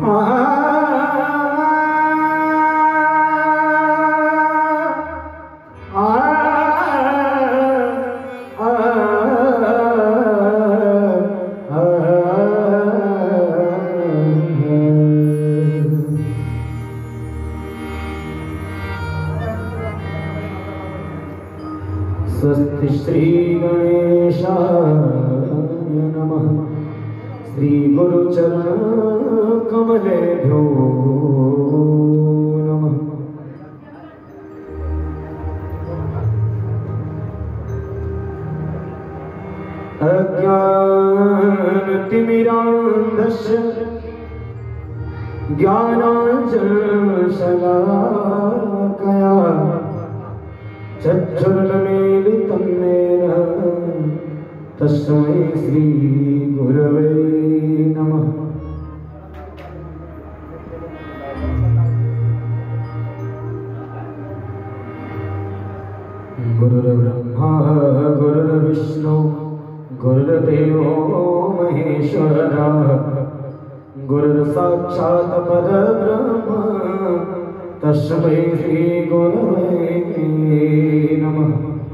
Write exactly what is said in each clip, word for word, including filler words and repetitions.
स्वस्ति श्री गणेशाय नमः। श्री गुरुचरण कमलेभ्यो नमः। अज्ञानतिमिरान्धस्य ज्ञानाञ्जनशलाकया चक्षुर्मीलितं येन तस्मै श्री गुरवे नमः। गुरुर्ब्रह्मा गुरुर्विष्णु गुरुर्देवो महेश्वरः गुरुर्साक्षात् परब्रह्म तस्मै श्री गुरवे नमः।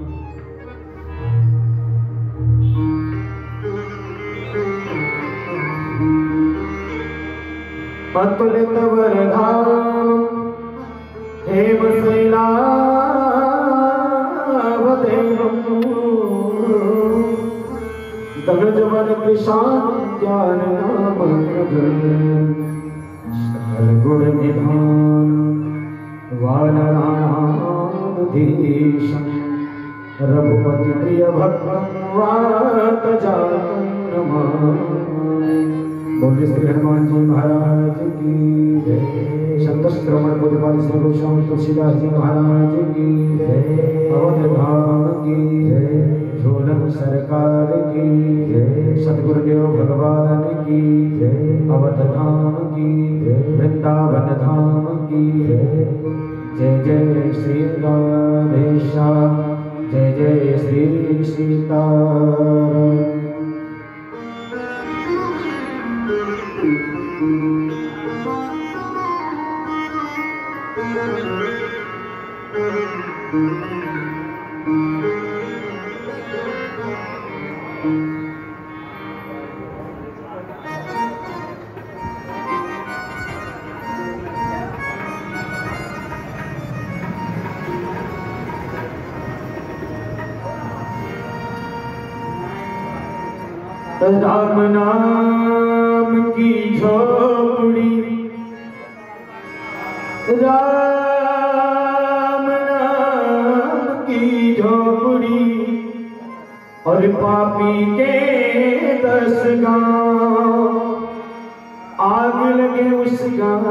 अतुलितवरधामं हेमशैलावदेवं सकलगुणनिधानं वानराणामधीशं रघुपतिप्रियभक्तं वातजातं नमामि। बोलिए श्री हनुमान जी महाराज की जय। संतश्रवण बुद्धपाल श्री गोस्वामी तुलसीदास जी महाराज की जय। अवध धाम की जय। झोलन सरकार की जय। सतगुरुदेव भगवान की जय। अवध धाम की जय। वृंदावन धाम की जय। जय जय श्री राधेश्याम जय जय श्री सीताराम। राम नाम की झोपड़ी राम नाम की झोपड़ी और पापी के दस गांव आग लगे उस गांव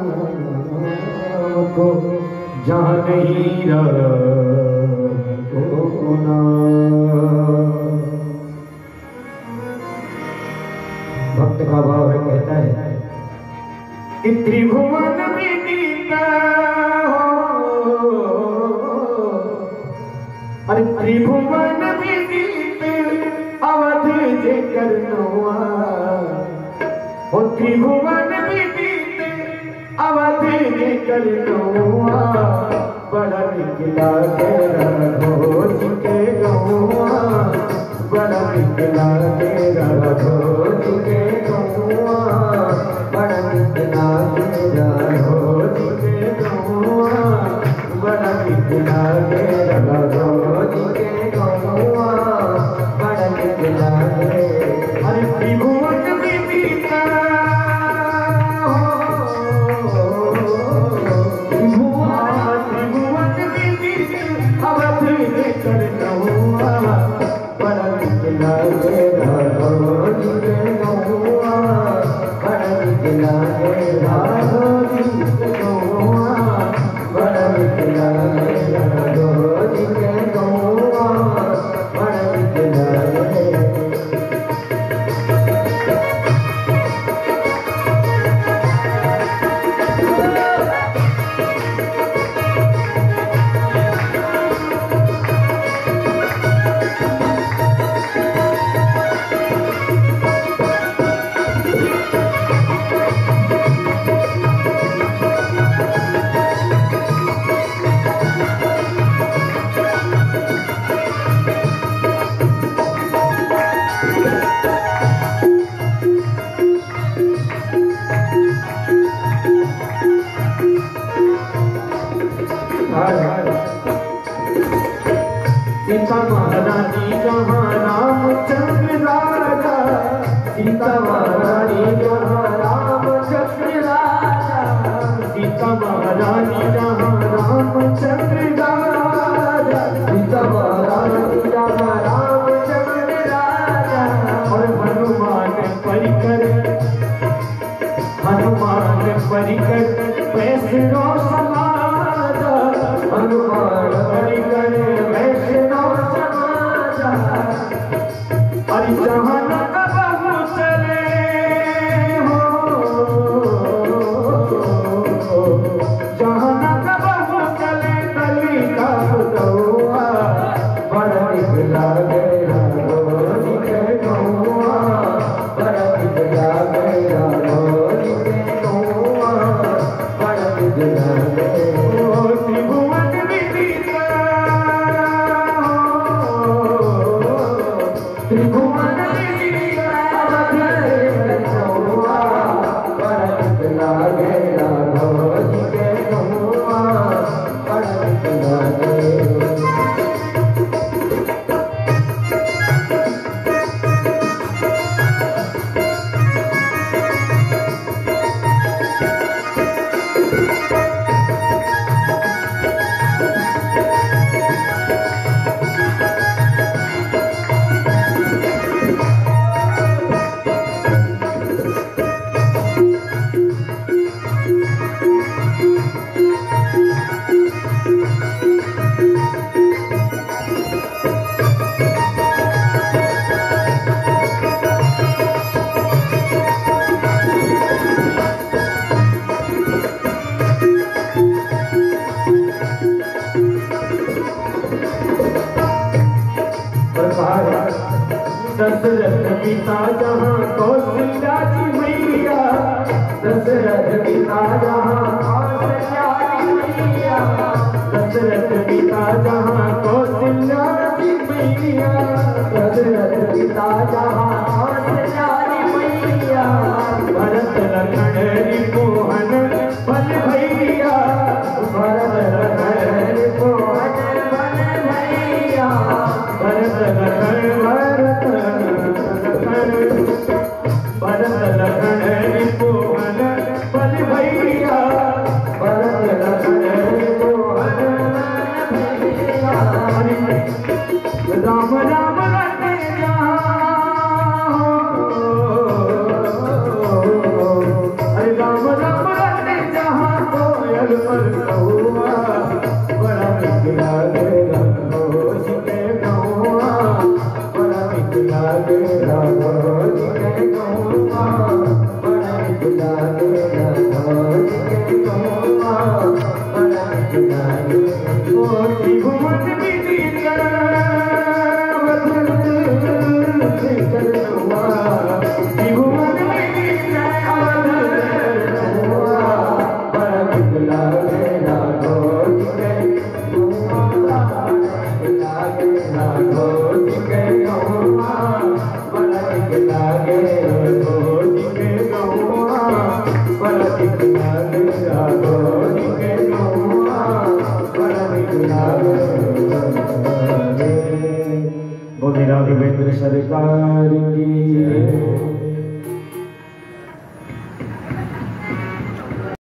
को जहाँ नहीं रखना। भक्त का भाव है, कहता है कि त्रिभुवन विदिता हो, अरे त्रिभुवन विदित अवध जे करनवा हो। त्रिभुवन विदित अवध जे करनवा बड़ा निकला के रघोज के गौआ। बड़ा निकला के रघोज के गौआ। बड़ा निकला के रघोज के गौआ। बड़ा निकला के रघोज के गौआ। बड़ा निकला के अरे त्रिभुवन विदिता त्रिभुवन त्रिभुवन विदित अवध जे करनवा। बड़ा निकला के रघोज के गौआ। हनुमान परिकर वैष्णो समाजा, हनुमान परिकर वैष्णो समाजा। अरे जहाँ न कबहू चले हो, जहाँ न कबहू चले कली का गौआ, बड़ा निक लागे राघोरी के गौआ, बड़ा निक लागे राघोरी के गौआ, बड़ा निक लागे ओ त्रिभुवन विदिता, त्रिभुवन विदिता गौआ, बड़ा निक लागे राघोरी के गौआ, बड़ा निक लागे। दशरथ पिता जहाँ कौशल्या की मैया, दशरथ पिता जहाँ कौशल्या की मैया, दशरथ पिता जहाँ कौशल्या की मैया, दशरथ पिता जहाँ कौशल्या की मैया। भरत लखन रिपुहन बल भैया, भरत लखन रिपुहन बल भैया, भरत लखन भरत भरत लखन रिपुहन बल भैया, भरत लखन रिपुहन बल भैया। राम राम रटे जहाँ, अरे राम राम रटे जहाँ कोयल पर कौआ, बड़ा निक लागे राघोरी के गौआ, बड़ा निक लागे राघोरी के गौआ, बड़ा निक लागे राघोरी के गौआ, बड़ा निक लागे ओ त्रिभुवन विदिता त्रिभुवन विदिता गौआ, बड़ा निक लागे राघोरी के गौआ, लागे राघोरी के गौआ, बड़ा निक लागे राघोरी के गौआ, बड़ा निक लागे राघोरी के गौआ, बड़ा निक लागे। बोले राघवेंद्र सरकार की।